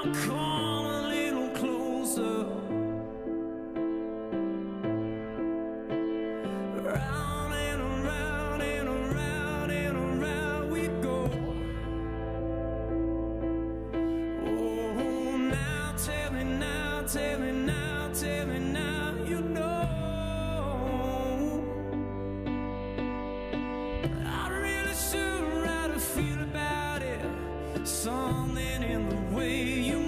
come a little closer. Round and around and around and around we go. Oh, now tell me now, tell me now, tell me now, you know. I really should write a feel about it, something in the way you